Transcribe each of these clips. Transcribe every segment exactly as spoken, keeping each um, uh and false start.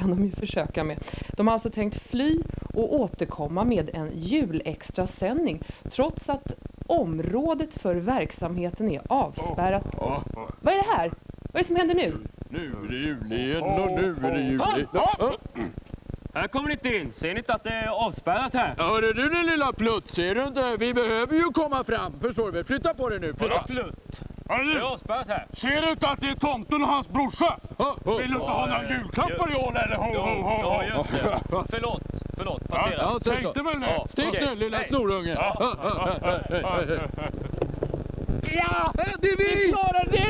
kan de ju försöka med. De har alltså tänkt fly och återkomma med en julextra sändning trots att området för verksamheten är avspärrat. Vad är det här? Vad är det som händer nu? Nu är det jul igen och nu är det jul igen. Här kommer ni inte in. Ser ni inte att det är avspärrat här? Ja, hörru du din lilla plutt, ser du inte? Vi behöver ju komma fram, förstår du? Flytta på dig nu, flytta. Vadå plutt? Det är avspärrat här. Ser du inte att det är tomten och hans brorsa? Oh, oh, Vill du inte ha några julklappar i år eller? Ho, ho, ho, Ja, just det. Förlåt, förlåt, passera. Ja, så, tänkte så. väl det. Ja, stick nu, lilla snorunge. Ja, det är vi! Klarar det!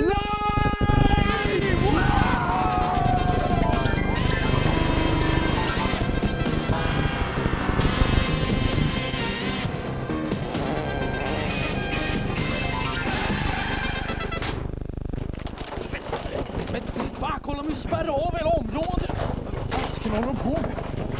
Fan, kolla de spärrar av hela området. Vad håller de på med?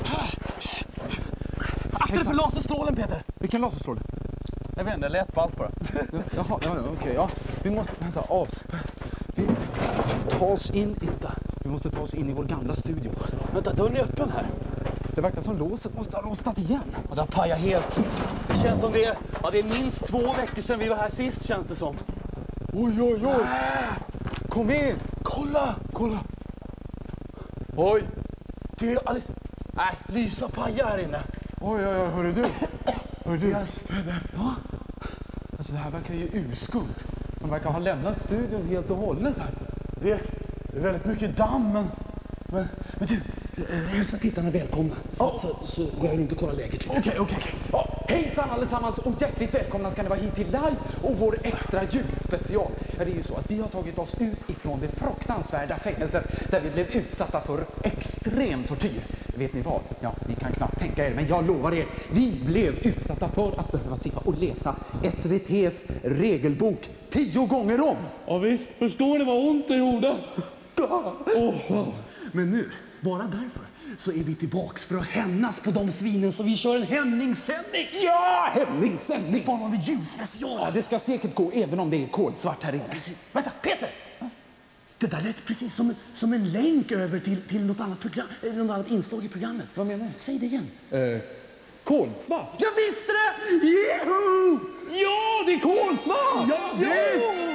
Akta dig för laserstrålen, Peter. Vilken laserstråle? Jag vet inte, lät på allt bara. Jaha, ja, ja, okej, okay, ja. Vi måste, vänta, avspärra. Vi ta oss in i det. Vi måste ta oss in i vår gamla studio. Vänta, dörren är öppen här. Det verkar som låset måste ha låstat igen. Ja, det har pajat helt. Det känns som det är, ja, det är minst två veckor sedan vi var här sist, känns det som. Oj, oj, oj. Kom in. Kolla, kolla. Oj. Det är alldeles... Nej, lysa pajar här inne. Oj, oj, oj, hörru du. Hörru du. Yes. Ja. Alltså det här verkar ju urskumt. De verkar ha lämnat studion helt och hållet här. Det är, det är väldigt mycket damm, men... Men, men du, eh, hälsa tittarna välkomna. Så, oh. så, så går jag runt och kollar läget lite. Okej, okej, okej. Hejsan allesammans och hjärtligt välkomna ska ni vara hit till live och vår extra julspecial. Ja, det är ju så att vi har tagit oss ut ifrån det fruktansvärda fängelset där vi blev utsatta för extrem tortyr. Vet ni vad? Ja, ni kan knappt tänka er, men jag lovar er, vi blev utsatta för att behöva sitta och läsa S V T:s regelbok tio gånger om. Ja visst, förstår ni vad ont det gjorde? Oh. Men nu, bara därför, så är vi tillbaks för att hämnas på de svinen, så vi kör en hämningssändning. Ja, hämningssändning! Fan har vi julspecial. Ja, det ska säkert gå även om det är kolsvart här inne. Precis. Vänta, Peter! Det där lät precis som, som en länk över till, till något annat program, eller något annat inslag i programmet. Vad menar du? Säg det igen. Uh, kolsvart? Jag visste det! Jeho! Ja, det är kolsvart! Ja, visst!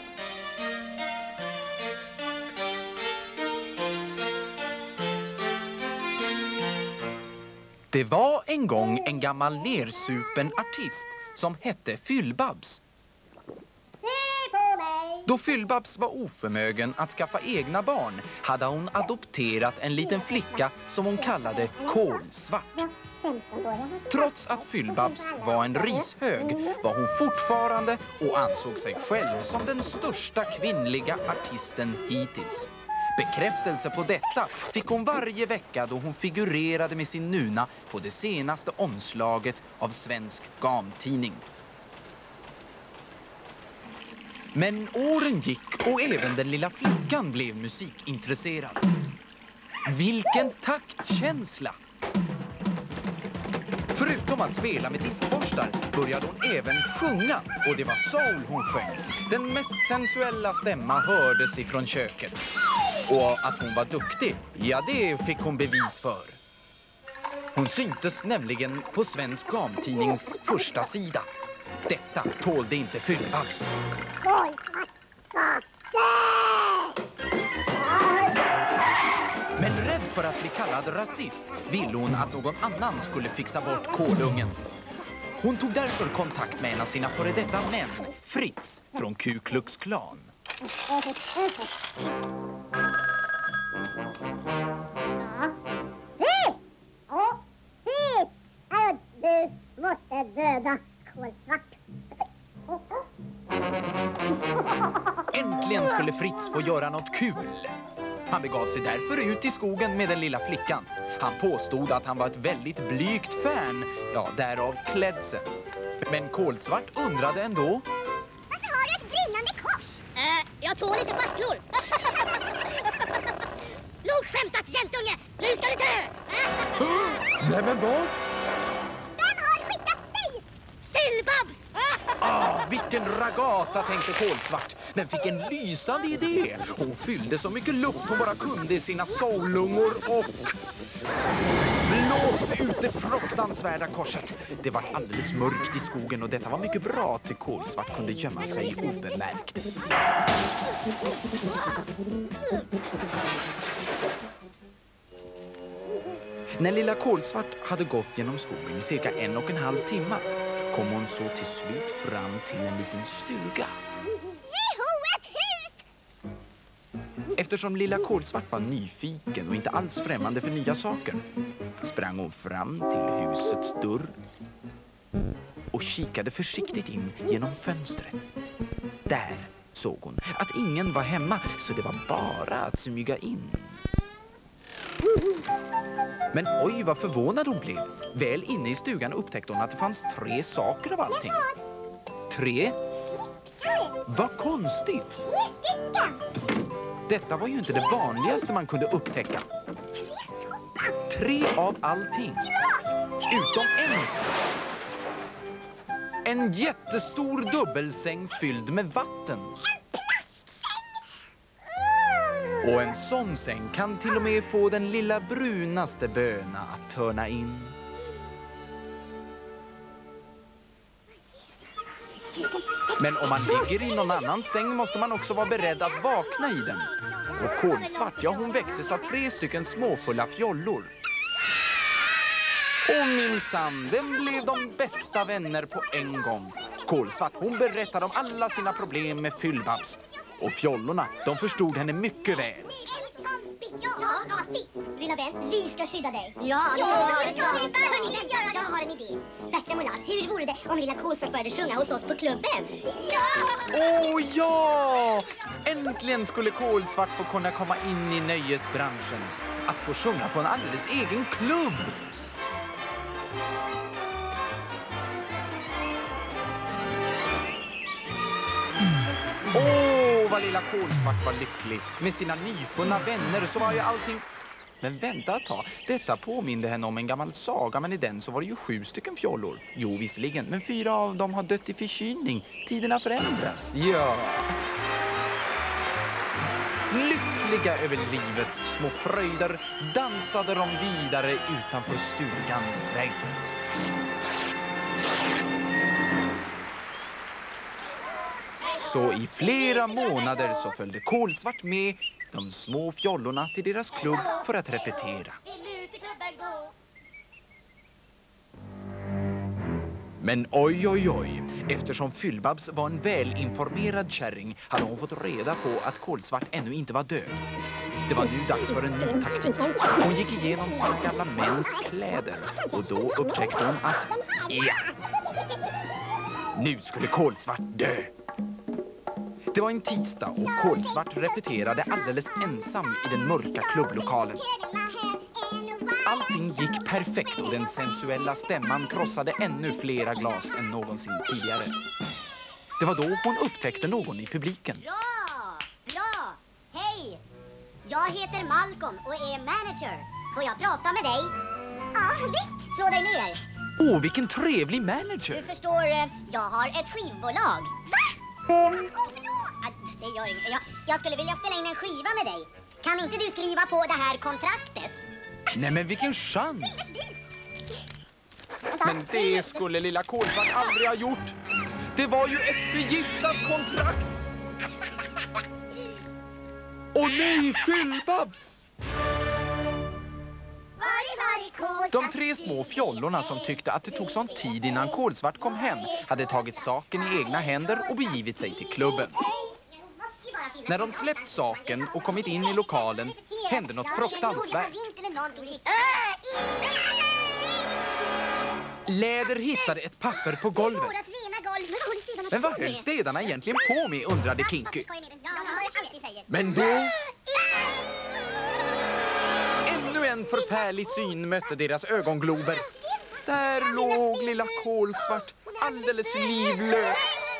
Det var en gång en gammal nersupen artist som hette Fyllbabs. Då Fyllbabs var oförmögen att skaffa egna barn hade hon adopterat en liten flicka som hon kallade Kolsvart. Trots att Fyllbabs var en rishög var hon fortfarande och ansåg sig själv som den största kvinnliga artisten hittills. Bekräftelse på detta fick hon varje vecka då hon figurerade med sin nuna på det senaste omslaget av Svensk Gamtidning. Men åren gick och även den lilla flickan blev musikintresserad. Vilken taktkänsla! Förutom att spela med diskborstar började hon även sjunga, och det var soul hon sjöng. Den mest sensuella stämma hördes ifrån köket. Och att hon var duktig, ja det fick hon bevis för. Hon syntes nämligen på Svensk Gamtidnings första sida. Detta tålde inte Fyllbabs. Men rädd för att bli kallad rasist ville hon att någon annan skulle fixa bort kolungen. Hon tog därför kontakt med en av sina före detta män, Fritz från Ku Klux Klan. Du måste döda Kolsvart. Äntligen skulle Fritz få göra något kul. Han begav sig därför ut i skogen med den lilla flickan. Han påstod att han var ett väldigt blygt fan, ja, därav klädseln. Men Kolsvart undrade ändå. Varför har du ett brinnande kors? Uh, jag tål inte facklor. Låg skämtat, jäntunge! Nu ska du dö! Nej, men vad? Vem har skickat dig? Fyllbabs! Ah, vilken ragata, tänkte Kolsvart, men fick en lysande idé. Hon fyllde så mycket luft hon bara kunde i sina sollungor och blåste ut det fruktansvärda korset. Det var alldeles mörkt i skogen och detta var mycket bra till Kolsvart kunde gömma sig obemärkt. När lilla Kolsvart hade gått genom skogen i cirka en och en halv timme kom hon så till slut fram till en liten stuga. Jeho, ett hus! Eftersom lilla Kolsvart var nyfiken och inte alls främmande för nya saker sprang hon fram till husets dörr och kikade försiktigt in genom fönstret. Där såg hon att ingen var hemma, så det var bara att smyga in. Men oj, vad förvånad hon blev. Väl inne i stugan upptäckte hon att det fanns tre saker av allting. Tre? Vad konstigt! Tre stycken! Detta var ju inte det vanligaste man kunde upptäcka. Tre av allting. Utom en sak. En jättestor dubbelsäng fylld med vatten. Och en sån säng kan till och med få den lilla brunaste böna att törna in. Men om man ligger i någon annan säng måste man också vara beredd att vakna i den. Och Kolsvart, ja, hon väcktes av tre stycken småfulla fjollor. Och minsann, den blev de bästa vänner på en gång. Kolsvart, hon berättade om alla sina problem med Fyllbabs. Och fjollorna, de förstod henne mycket väl. Ja, Asi, lilla vän, vi ska skydda dig. Ja, det ska vi. Hörni, jag har en idé. Bertram och Lars, hur vore det om lilla Kolsvart började sjunga hos oss på klubben? Ja! Åh oh, ja! Äntligen skulle Kolsvart få kunna komma in i nöjesbranschen. Att få sjunga på en alldeles egen klubb. Åh, oh, vad lilla Kolsvart var lycklig. Med sina nyfunna vänner så var ju allting... Men vänta ett tag. Detta påminde henne om en gammal saga, men i den så var det ju sju stycken fjollor. Jo, visserligen, men fyra av dem har dött i förkylning. Tiderna förändras. Ja. Lyckliga över livets små fröjder dansade de vidare utanför stugans vägg. Så i flera månader så följde Kolsvart med de små fjollorna till deras klubb för att repetera. Men oj, oj, oj. Eftersom Fyllbabs var en välinformerad kärring hade hon fått reda på att Kolsvart ännu inte var död. Det var nu dags för en ny taktik. Hon gick igenom sina gamla mäns kläder och då upptäckte hon att, ja, nu skulle Kolsvart dö. Det var en tisdag och Kolsvart repeterade alldeles ensam i den mörka klubblokalen. Allting gick perfekt och den sensuella stämman krossade ännu flera glas än någonsin tidigare. Det var då hon upptäckte någon i publiken. Bra! Bra! Hej! Jag heter Malcolm och är manager. Får jag prata med dig? Ja, visst. Slå dig ner. Åh, oh, vilken trevlig manager! Du förstår, jag har ett skivbolag. Va? Oh, förlåt! Det gör inget. Jag, jag skulle vilja spela in en skiva med dig. Kan inte du skriva på det här kontraktet? Nej, men vilken chans! Men det skulle lilla Kolsvart aldrig ha gjort. Det var ju ett förgiftat kontrakt. Åh nej, Fyllbabs! De tre små fjollorna som tyckte att det tog sån tid innan Kolsvart kom hem hade tagit saken i egna händer och begivit sig till klubben. När de släppt saken och kommit in i lokalen hände något fruktansvärt. Läder hittade ett papper på golvet. Men vad höll städarna egentligen på med, undrade Kinky. Men då... Ännu en förfärlig syn mötte deras ögonglober. Där låg lilla Kolsvart, alldeles livlös.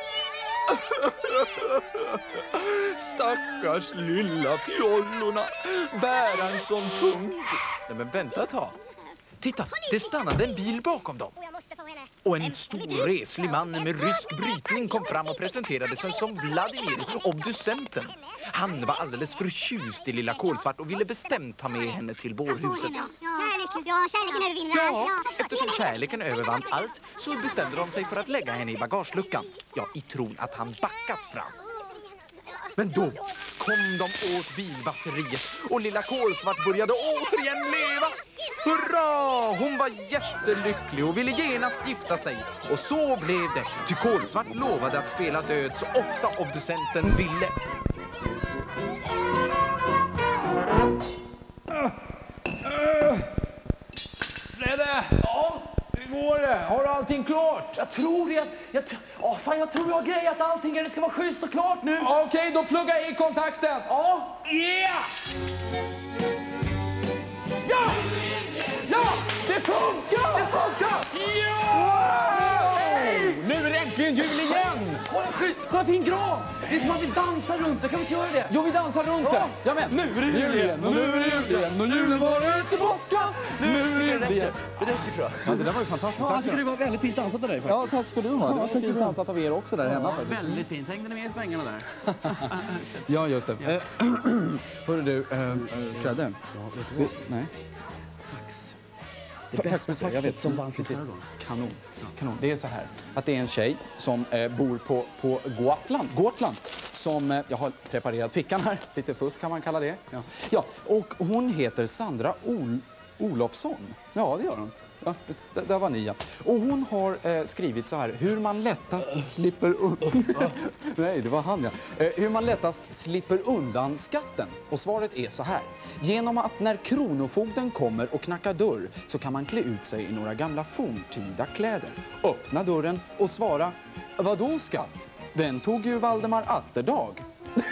Stackars lilla fjollorna, bär en sån tung... Nej, men vänta ett tag. Titta, det stannade en bil bakom dem. Jag måste få henne. Och en stor reslig man med rysk brytning kom fram och presenterade sig som Vladimir, obducenten. Han var alldeles förtjust i lilla Kolsvart och ville bestämt ta med henne till bårhuset. Ja, kärleken övervinner. Ja, eftersom kärleken övervann allt så bestämde de sig för att lägga henne i bagageluckan. Ja, i tron att han backat fram. Men då kom de åt bilbatteriet och lilla Kolsvart började återigen leva. Hurra! Hon var jättelycklig och ville genast gifta sig. Och så blev det, ty Kolsvart lovade att spela död så ofta obducenten ville. Fredde! Ja? Hur går det? Har du allting klart? Jag tror det. Jag, oh, fan, jag tror jag har grejat allting. Det ska vara schysst och klart nu. Okej, okay, då pluggar jag i kontakten. Ja. Yeah! Ja! Ja! Det funkar! Det funkar! Ja! Hey! Nu är det äntligen jul igen! Kolla, schysst! Kolla, fin gran! Det är som att vi dansar runt det. Kan vi inte göra det? Jo, vi dansar runt det. Ja, men. Nu är det jul igen och nu är det jul igen och julen var ute på påskan. Nu är det jul igen. Det räcker, tror jag. Ja, det där var ju fantastiskt. Ja, jag tycker det var väldigt fint dansat av dig. Ja, tack ska du ha. Det var ja, fint dansat av er också där hemma. Ja, väldigt fint. Hängde ni med i svängarna där? Ja, just det. Ja. Hörru du, äh, Fredde. Ja, vet du vad? Nej. Fax. Det bästa faxet som vann förra gången. Kanon. Kanon. Det är så här att det är en tjej som eh, bor på, på Gotland. Gotland. Som, eh, jag har preparerat fickan här. Lite fusk kan man kalla det. Ja, ja och hon heter Sandra Ol Olofsson. Ja, det gör hon. Ja, där, där var ni, ja. Och hon har eh, skrivit så här, hur man lättast slipper undan... Nej, det var han, ja. Eh, hur man lättast slipper undan skatten. Och svaret är så här. Genom att när kronofogden kommer och knackar dörr så kan man klä ut sig i några gamla forntida kläder. Öppna dörren och svara, vadå skatt? Den tog ju Valdemar Atterdag.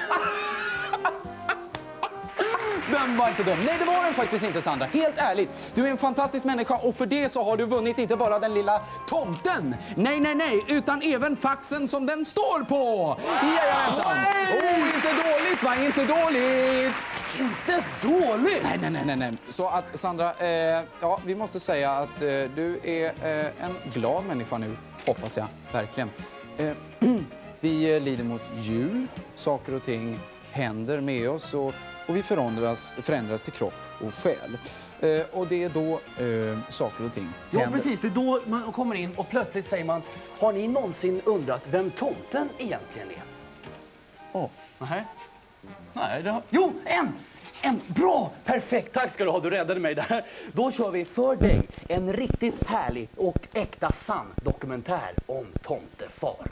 Den var inte dum. Nej, det var den faktiskt inte, Sandra. Helt ärligt. Du är en fantastisk människa och för det så har du vunnit inte bara den lilla tomten. Nej, nej, nej. Utan även faxen som den står på. Jajamensan. Oh, inte dåligt, va? Inte dåligt. Inte dåligt? Nej, nej, nej, nej, nej. Så att, Sandra, eh, ja, vi måste säga att eh, du är eh, en glad människa nu, hoppas jag. Verkligen. Eh, vi eh, lider mot jul. Saker och ting händer med oss och Och vi förändras, förändras till kropp och själ. Eh, och det är då eh, saker och ting händer. Ja, precis. Det är då man kommer in och plötsligt säger man, har ni någonsin undrat vem tomten egentligen är? Åh. Oh. Nej. Nej, det har... Jo, en! En bra! Perfekt! Tack ska du ha, du räddade mig där. Då kör vi för dig en riktigt härlig och äkta sann dokumentär om tomtefar.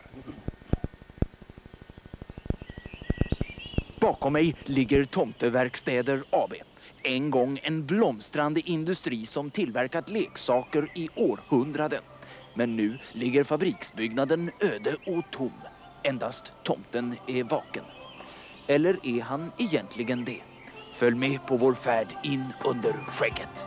Bakom mig ligger Tomteverkstäder A B. En gång en blomstrande industri som tillverkat leksaker i århundraden. Men nu ligger fabriksbyggnaden öde och tom. Endast tomten är vaken. Eller är han egentligen det? Följ med på vår färd in under skägget.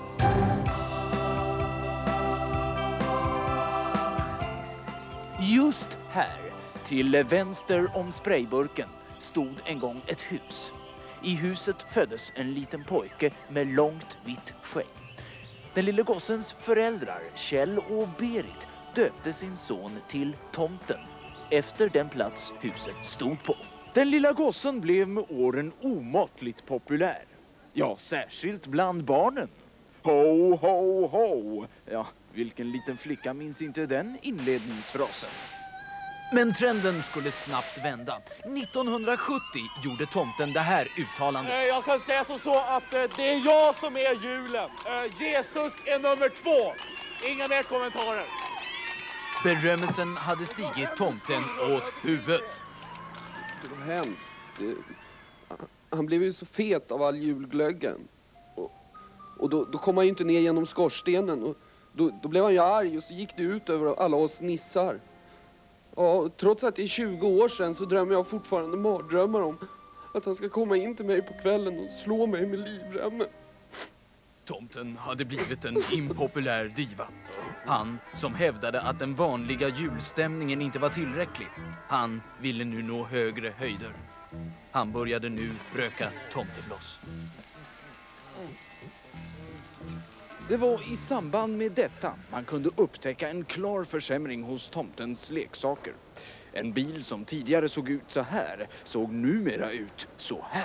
Just här, till vänster om sprayburken, stod en gång ett hus. I huset föddes en liten pojke med långt vitt skägg. Den lille gossens föräldrar, Kjell och Berit, döpte sin son till Tomten efter den plats huset stod på. Den lilla gossen blev med åren omåttligt populär. Ja, särskilt bland barnen. Ho, ho, ho. Ja, vilken liten flicka minns inte den inledningsfrasen? Men trenden skulle snabbt vända. nittonhundrasjuttio gjorde tomten det här uttalandet. Jag kan säga som så att det är jag som är julen. Jesus är nummer två. Inga mer kommentarer. Berömmelsen hade stigit tomten åt huvudet. Det var hemskt. Det... Han blev ju så fet av all julglöggen. Och, och då, då kom han ju inte ner genom skorstenen. Och då, då blev han ju arg och så gick det ut över alla oss nissar. Ja, trots att det är tjugo år sedan så drömmer jag fortfarande mardrömmar om att han ska komma in till mig på kvällen och slå mig med livremmen. Tomten hade blivit en impopulär diva. Han som hävdade att den vanliga julstämningen inte var tillräcklig. Han ville nu nå högre höjder. Han började nu röka tomtebloss. Det var i samband med detta man kunde upptäcka en klar försämring hos tomtens leksaker. En bil som tidigare såg ut så här såg numera ut så här.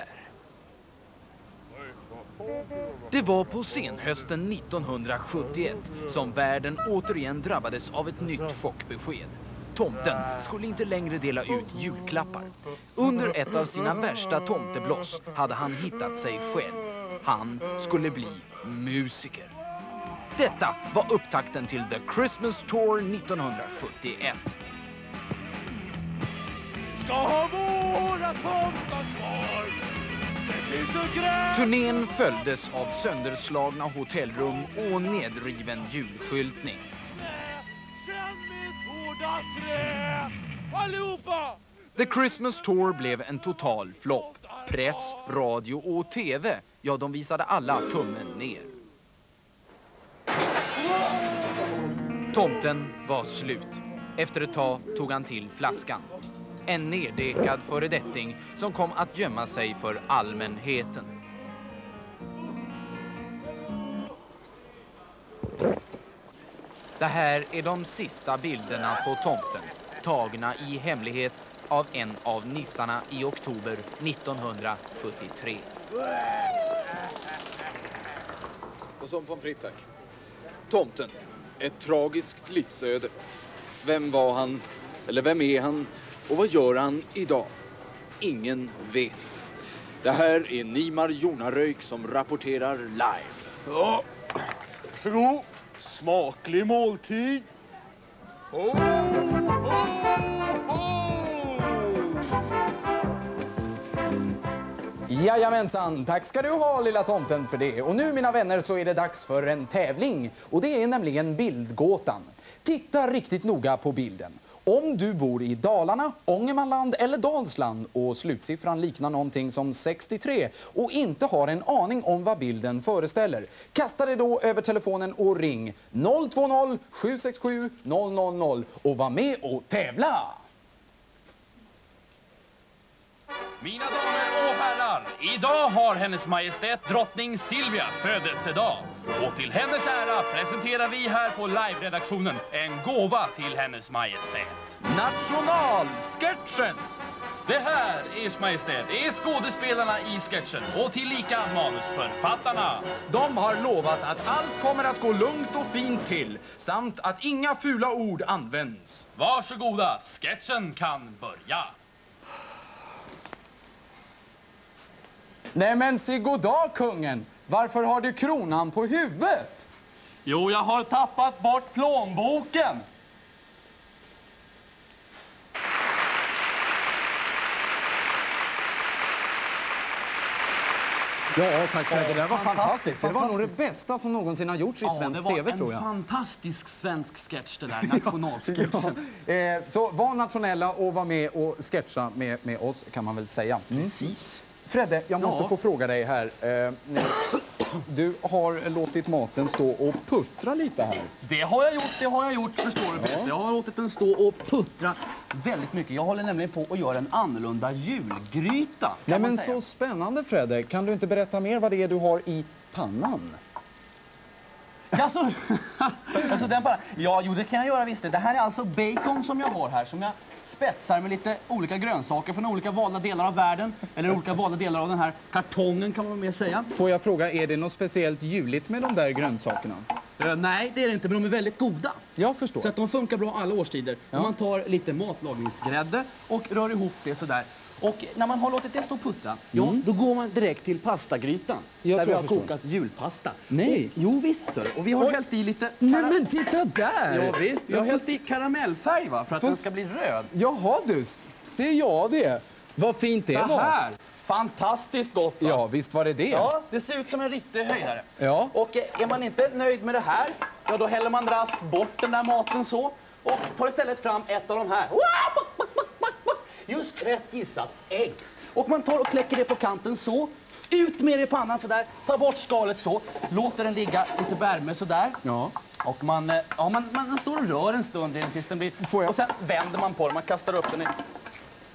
Det var på senhösten nittonhundrasjuttioett som världen återigen drabbades av ett nytt chockbesked. Tomten skulle inte längre dela ut julklappar. Under ett av sina värsta tomtebloss hade han hittat sig själv. Han skulle bli musiker. Detta var upptakten till The Christmas Tour nittonhundrasjuttioett. Ska ha våra tomtar kvar. Det finns en gräs. Turnén följdes av sönderslagna hotellrum och nedriven julskyltning. Känn mitt hårda trä. Allihopa! The Christmas Tour blev en total flopp. Press, radio och tv, ja, de visade alla tummen ner. Tomten var slut. Efter ett tag tog han till flaskan. En neddekad föredetting som kom att gömma sig för allmänheten. Det här är de sista bilderna på tomten, tagna i hemlighet av en av nissarna i oktober nittonhundrasjuttiotre. Och som pommes frites, tack. Tomten, ett tragiskt livsöde. Vem var han? Eller vem är han? Och vad gör han idag? Ingen vet. Det här är Nimar Jonaröjk som rapporterar live. Ja, varsågod. Smaklig måltid. Oh, oh, oh. Jajamensan, tack ska du ha lilla tomten för det. Och nu mina vänner så är det dags för en tävling. Och det är nämligen bildgåtan. Titta riktigt noga på bilden. Om du bor i Dalarna, Ångermanland eller Dalsland och slutsiffran liknar någonting som sextiotre och inte har en aning om vad bilden föreställer, kasta det då över telefonen och ring noll två noll sju sex sju noll noll noll och var med och tävla! Mina damer och herrar, idag har hennes majestät drottning Silvia födelsedag. Och till hennes ära presenterar vi här på live-redaktionen en gåva till hennes majestät. Nationalsketchen! Det här, ers majestät, är skådespelarna i sketchen och tillika manusförfattarna. De har lovat att allt kommer att gå lugnt och fint till, samt att inga fula ord används. Varsågoda, sketchen kan börja. Nej men se goddag kungen! Varför har du kronan på huvudet? Jo, jag har tappat bort plånboken. Ja, tack för det. Det där var fantastiskt. Det var nog det bästa som någonsin har gjorts i Ja, svensk det var tv, en tror jag. fantastisk svensk sketch det där, nationalsketchen. Ja. Eh, så var nationella och var med och sketcha med, med oss, kan man väl säga. Mm. Precis. Fredde, jag måste Ja. få fråga dig här. Eh, du har låtit maten stå och puttra lite här. Det har jag gjort, det har jag gjort, förstår du Peter. Jag har låtit den stå och puttra väldigt mycket. Jag håller nämligen på att göra en annorlunda julgryta. Nej men så spännande Fredde. Kan du inte berätta mer vad det är du har i pannan? Alltså, alltså den bara, ja, jo det kan jag göra visst. Det här är alltså bacon som jag har här, som jag spetsar med lite olika grönsaker från olika valda delar av världen. Eller olika valda delar av den här kartongen kan man mer säga. Får jag fråga, är det något speciellt juligt med de där grönsakerna? Uh, nej, det är det inte, men de är väldigt goda. Jag förstår. Så att de funkar bra alla årstider. Ja. Om man tar lite matlagningsgrädde och rör ihop det sådär. Och när man har låtit det stå och puttra, ja, Mm. då går man direkt till pastagrytan. Jag där tror vi jag har förstår. kokat julpasta. Nej. Och, jo visst, sir. Och vi har Oj. hällt i lite... Nej men titta där! Ja visst, vi har hällt i karamellfärg va, för att Fast- den ska bli röd. Jaha du, ser jag det? Vad fint det Så var. här. Fantastiskt gott va? Ja, visst var det det. Ja, det ser ut som en riktig höjdare. Ja. Och eh, är man inte nöjd med det här, ja då häller man raskt bort den där maten så och tar istället fram ett av de här. Just rätt gissat, ägg. Och man tar och kläcker det på kanten så. Ut med det i pannan så där. Ta bort skalet så. Låter den ligga lite värme så där. Ja. Och man, eh, ja, man, man står och rör en stund tills den blir... Får jag- Och sen vänder man på den. Man kastar upp den i...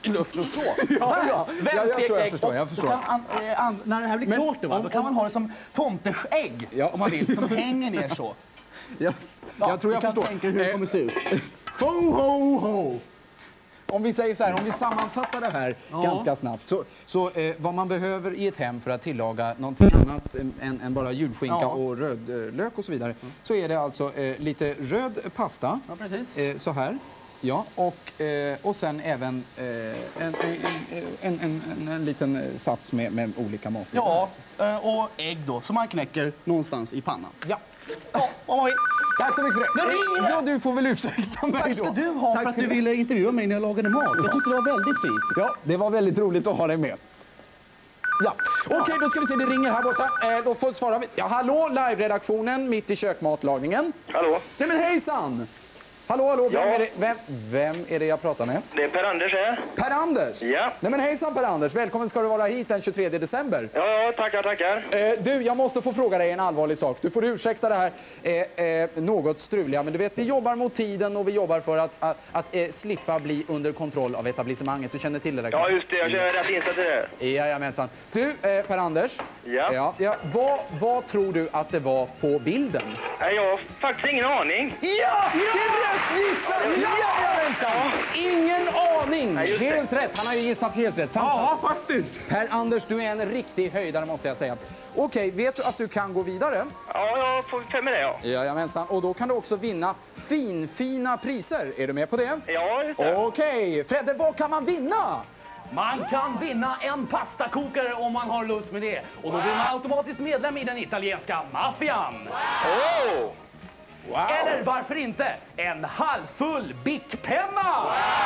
i luften och så. Ja, ja. Vem Ja, jag stek tror jag ägg? förstår, jag Och förstår. Då kan an, eh, an, när det här blir Men- klart då, va, då kan man ha det som tomters ägg, Ja. om man vill, som hänger ner så. Ja, Ja, jag tror jag du kan förstår. tänka hur det Eh, kommer se ut. Ho, ho, ho! Om vi säger så här, om vi sammanfattar det här Ja. ganska snabbt. Så, så eh, vad man behöver i ett hem för att tillaga någonting annat än, än, än bara julskinka Ja. och rödlök och så vidare. Så är det alltså eh, lite röd pasta. Ja, precis. Eh, så här. Ja, och, eh, och sen även eh, en, en, en, en, en, en liten eh, sats med, med olika mat. Ja, eh, och ägg då, som man knäcker någonstans i pannan. Ja. Ja, om man vill. Tack så mycket för det. Det ringer! Ja, du får väl ursäkta mig Tack ska då. du ha Tack för att ska du du- ville intervjua mig när jag lagade mat. Jag tycker det var väldigt fint. Ja, det var väldigt roligt att ha dig med. Ja, okej, då ska vi se, det ringer här borta. Eh, då får du svara. Ja, hallå, live-redaktionen mitt i kökmatlagningen. Hallå? Nej men hejsan! Hallå, hallå, vem, Ja. är det, vem, vem är det jag pratar med? Det är Per-Anders här. Per-Anders? Ja. Nej men hejsan Per-Anders, välkommen ska du vara hit den tjugotredje december. Ja, ja, tackar, tackar. Eh, du, jag måste få fråga dig en allvarlig sak. Du får ursäkta det här eh, eh, något struliga, men du vet, vi jobbar mot tiden och vi jobbar för att, att, att eh, slippa bli under kontroll av etablissemanget. Du känner till det där? Ja, just det. Jag känner rätt insatt i det. Jajamensan. Du, eh, Per-Anders. Ja. Ja, ja. Vad, vad tror du att det var på bilden? Nej, jag har faktiskt ingen aning. Ja! Det är rätt gissat! Jajamensan! Ingen aning! Nej, just det. Helt rätt. Han har ju gissat helt rätt. Ja, faktiskt. Per-Anders, du är en riktig höjdare måste jag säga. Okej, vet du att du kan gå vidare? Ja, jag får fem med det, ja. Jajamensan. Och då kan du också vinna finfina priser. Är du med på det? Ja, just det. Okej. Fredde, vad kan man vinna? Man kan vinna en pastakokare om man har lust med det. Och då blir man automatiskt medlem i den italienska maffian. Oh! Wow. Eller varför inte en halvfull Bic-penna!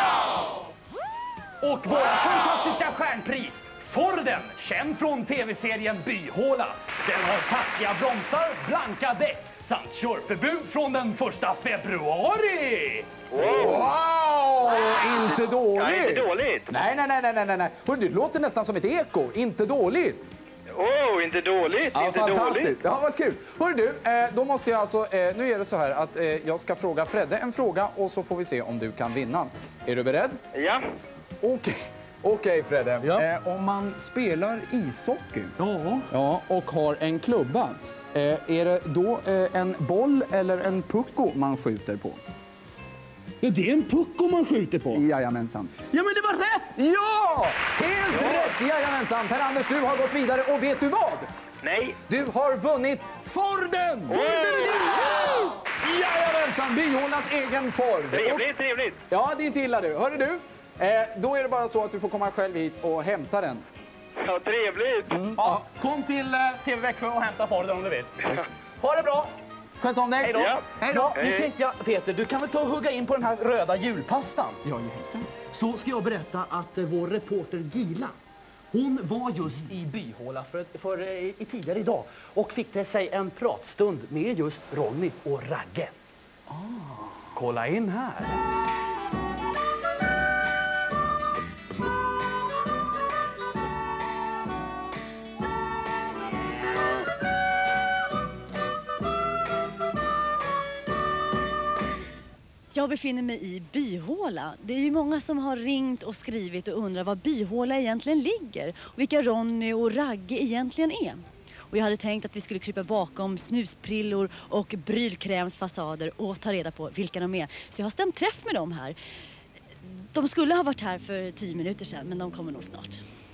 Och vårt fantastiska stjärnpris, Forden, känd från tv-serien Byhåla. Den har taskiga bromsar, blanka däck samt körförbud från den första februari. Wow! Inte dåligt! Ja, inte dåligt. Nej, nej, nej, nej, nej, nej. Hör, det låter nästan som ett eko. Inte dåligt. Oh, inte dåligt, Ja, inte fantastiskt. dåligt. Ja, vad kul. Hör du, eh, då måste jag alltså, eh, nu är det så här att eh, jag ska fråga Fredde en fråga och så får vi se om du kan vinna. Är du beredd? Ja. Okej. Okej, Fredde. Ja. Eh, om man spelar ishockey Ja. ja, och har en klubba, eh, är det då eh, en boll eller en pucko man skjuter på? Ja, det är en pucko man skjuter på. Jajamensan. Ja, men det var rätt! Ja! Helt rätt! Jajamensan. Per-Anders, du har gått vidare och vet du vad? Nej. Du har vunnit Forden! Forden är din! Jajamensan, Byhålas egen Ford. Trevligt, trevligt. Ja, det är inte illa du. Hörru du, eh, då är det bara så att du får komma själv hit och hämta den. Ja, trevligt. Mm. Ja, kom till eh, T V Växjö och hämta Forden om du vill. Ha det bra! Sköt om dig. Hej då! Ja. Hej då. Ja, nu Hej. tänkte jag, Peter, du kan väl ta och hugga in på den här röda julpastan? Ja, ju helst. Så ska jag berätta att eh, vår reporter Gila, hon var just i Byhåla för, för, eh, i tidigare idag och fick till sig en pratstund med just Ronny och Ragge. Ah. Kolla in här! Jag befinner mig i Byhåla. Det är ju många som har ringt och skrivit och undrar var Byhåla egentligen ligger och vilka Ronny och Ragge egentligen är. Och jag hade tänkt att vi skulle krypa bakom snusprillor och brylkrämsfasader och ta reda på vilka de är. Så jag har stämt träff med dem här. De skulle ha varit här för tio minuter sedan, men de kommer nog snart.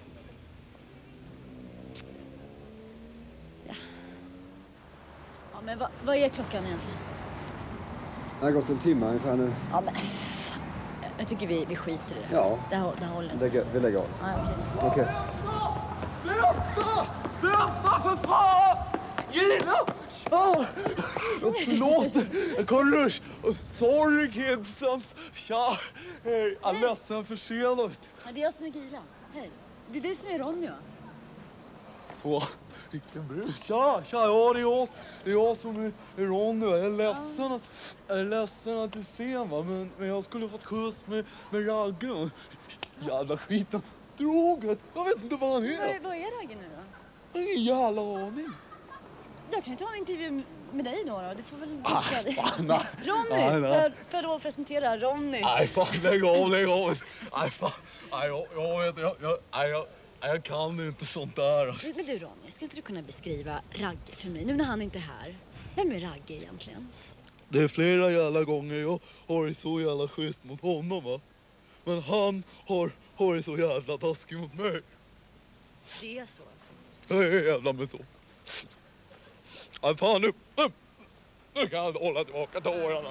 Ja, ja men vad, vad är klockan egentligen? Det har gått en timme ungefär nu. Ja, men fan. Jag tycker vi, vi skiter i det. Ja. Det, här- det här håller inte. Lägger, vi lägger av. Ja, okej. Okej. Vänta! Vänta för fan! Gina! Ja! Förlåt! Kollars! Sorry kidsens! Ja! Hej, jag är ledsen försenat. Ja, det är jag som är Gila. Hej. Det är du som är Ronny, va? Åh, vilken brus. Tja, tja, ja det är jag, det är jag som är, är Ronny. Jag är ledsen att, jag är ledsen att det är sen va, men, men jag skulle ha fått skjuts med, med Ragge. Jävla skiten. Droget, jag vet inte vad han är. Vad, vad är Ragge nu då? Jag har ingen jävla aning. jag kan inte ha en intervju med dig då. då. Det får väl Ah, fan, nej. Ronny, Nej, nej. Får, jag, får jag då presentera Ronny? Nej, fan, lägg av, lägg av. Nej, fan. Nej, jag, jag vet, jag, jag, nej, jag, jag kan inte sånt där. Alltså. Men du Ronny, skulle inte du kunna beskriva Ragge för mig, nu när han inte är här? Vem är Ragge egentligen? Det är flera jävla gånger jag har det så jävla schysst mot honom, va. Men han har, har det så jävla taskigt mot mig. Det är så alltså? Jag är jävla med så. Nej, fan, nu, nu, nu kan jag inte hålla tillbaka tårarna.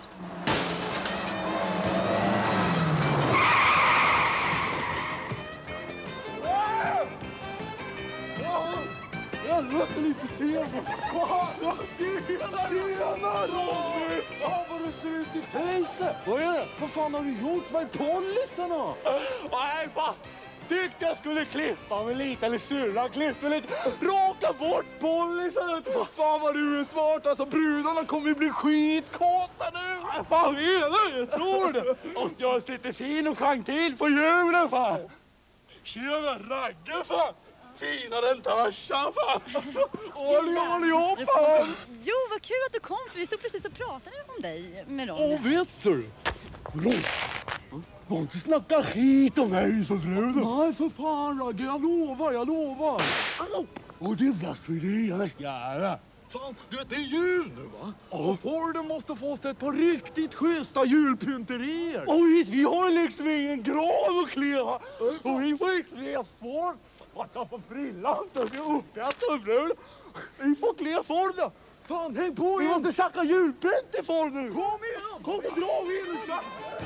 Jag låter lite sen. Fan, tjena, tjena, Ronny! Fan, vad du ser ut i fejset. Vad är det? Vad fan har du gjort? Vad är polisarna? Nej, fan. Tyckte jag skulle klippa mig lite, eller syrran klippa lite. Raka bort polisarna. Fan vad du är smart. Alltså, brudarna kommer ju bli skitkåta nu. Nej, fan, menar du? Jag tror det. Måste jag lite fin och chans till på julen, fan. Tjena, Ragge, fan. Finare än Tarzan, fan! Olli, olli, hoppa! Jo, vad kul att du kom, för vi stod precis och pratade om dig med Ronny. Åh, vet du? Ronny, du har inte snackat skit om mig för bruden. Nej, för fan, Ragge, jag lovar, jag lovar. Och det är blasfemi, annars jävlar. Fan, du vet, det är jul nu, va? Och Forden måste få sig ett par riktigt schyssta julpynterier. Oj, vi har liksom ingen gran att kleva. Och vi får inte kleva Ford. Svarta på frillan, då ska jag upprätta som brud. Vi får kleva Forden. Fan, häng på igen. Vi måste tjacka julpynt i Forden. Kom igen, kom så drar vi in och tjacka.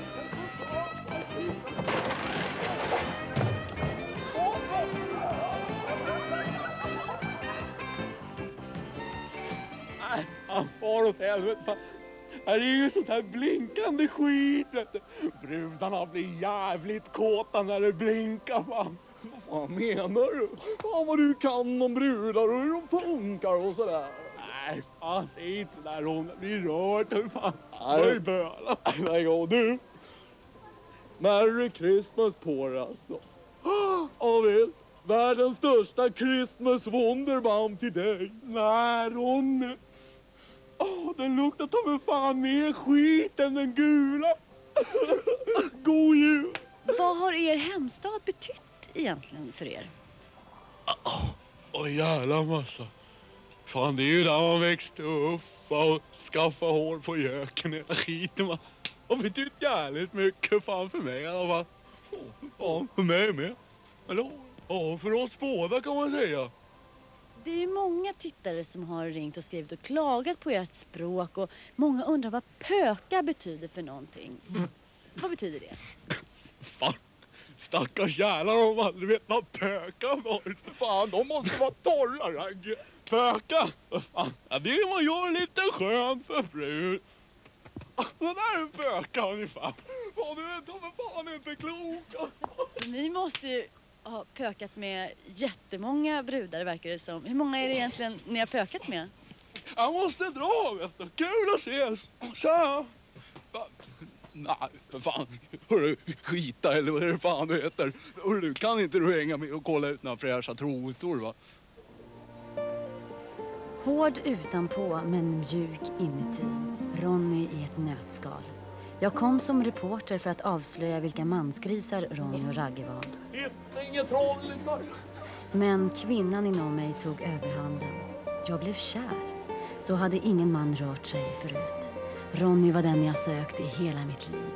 Nej, han far åt helvete. Det är ju sånt här blinkande skit, vet du. Brudarna blir jävligt kåta när det blinkar, fan. Vad fan menar du? Fan vad du kan om brudar och hur de funkar och sådär. Nej, fan, säg inte sådär, Ron. Det blir rört, hur fan. Nej, böla. Nej, och du. Merry Christmas på dig, alltså. Ja, visst. Världens största Christmas Wonderbaum till dig. Nej, Ronny. Åh, den luktar ta mig fan mer skit än den gula. God jul. Vad har er hemstad betytt egentligen för er? Åh, oh, jävla massa. Fan, det är ju där man växte upp och skaffa hår på göken hela skiten. Man har betytt jävligt mycket, fan, för mig i alla fall. Ja, för mig med. Eller ja, för oss båda kan man säga. Det är ju många tittare som har ringt och skrivit och klagat på ert språk, och många undrar vad pöka betyder för någonting. Mm. Vad betyder det? Fan, stackars jävlar, de aldrig vet vad pöka var. Fan, de måste vara torra, Ragge. Pöka, fan, ja, det är man gör lite skönt för fru. Det där är pöka ungefär. Fan, du vet, de är fan inte kloka. Ni måste ju ha pökat med jättemånga brudar, verkar det som. Hur många är det egentligen ni har pökat med? Jag måste dra, vet du. Kul att ses. Tja. Nej, för fan. Hörru, skita eller vad är det fan du heter. Hörru, kan inte du hänga med och kolla ut några fräscha trosor, va? Hård utanpå men mjuk inuti. Ronny i ett nötskal. Jag kom som reporter för att avslöja vilka mansgrisar Ronny och Ragge var. Hitta inget trollisar. Men kvinnan inom mig tog överhanden. Jag blev kär. Så hade ingen man rört sig förut. Ronny var den jag sökte i hela mitt liv.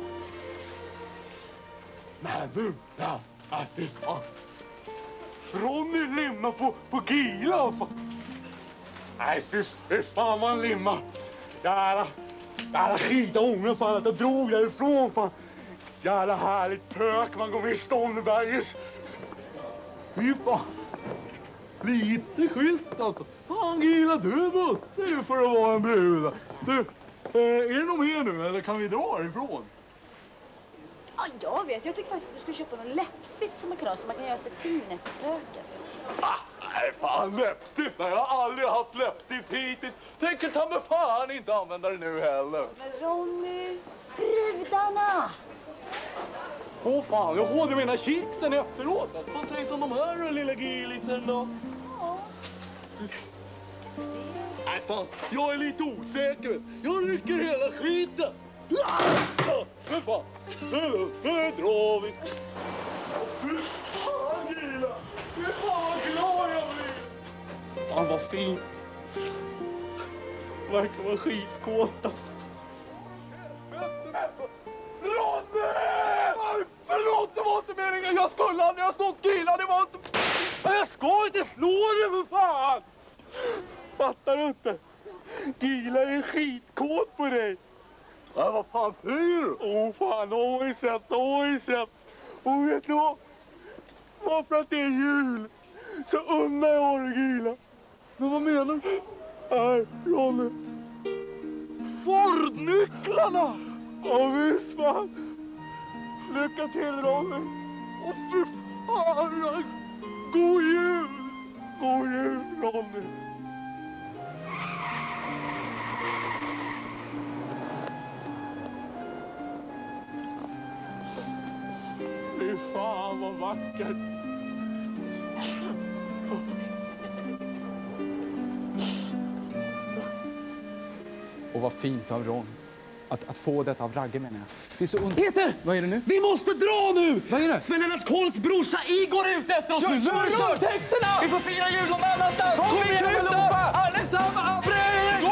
Men du, ja, ja, fy fan. Ronny limmar på, på gila. Nej, fy, fy fan vad han limmar. Jävla, jävla skita ångrar fan att jag drog därifrån. Fan. Jävla härligt pök man går med i Stånnebergis. Fy fan. Lite schysst alltså. Fan, gillar du bussar för att vara en brud? Du, är det någon mer nu eller kan vi dra ifrån? Ja, jag vet. Jag tycker faktiskt att du skulle köpa någon läppstift som man kan ha så man kan göra sig fin efter pöken. Ah, nej, fan, läppstift. Nej, jag har aldrig haft läppstift hittills. Tänker ta mig fan inte använda det nu heller. Men Ronny, brudarna! Åh fan, jag håller mina kiksen efteråt. Alltså, vad sägs om de här lilla gilisen då? Ja. Nej fan, jag är lite osäker. Jag rycker hela skiten. Men fan, nu, nu drar vi. Fy fan Gila, fy fan vad glad jag blir. Han var fin. Verkar vara skitkåta. Ronny! Förlåt, det var inte meningen. Jag skulle aldrig ha stått Gila. Det var inte... Jag ska inte slå dig för fan. Fattar du inte? Gila är skitkåt på dig. Ja, vad fan säger du? Åh fan, oj sett, oj sett. Och vet du vad? Bara för att det är jul så undrar jag dig Gila. Men vad menar du? Nej, Ronny. Fordnycklarna! Ja visst fan. Lycka till Ronny. Åh fy fan. God jul. God jul Ronny. Fy fan vad vackert. Och vad fint av Ron. Att, att få detta av Ragge menar jag. Det är så und... Peter! Vad är det nu? Vi måste dra nu! Vad är det? Sven-Lennart Kohls brorsa Igor är ute efter oss Kör, nu! kör, kör! Texterna! Vi får fira jul någon annanstans! Kom Kom igen igen allihopa! allesammans! Spring!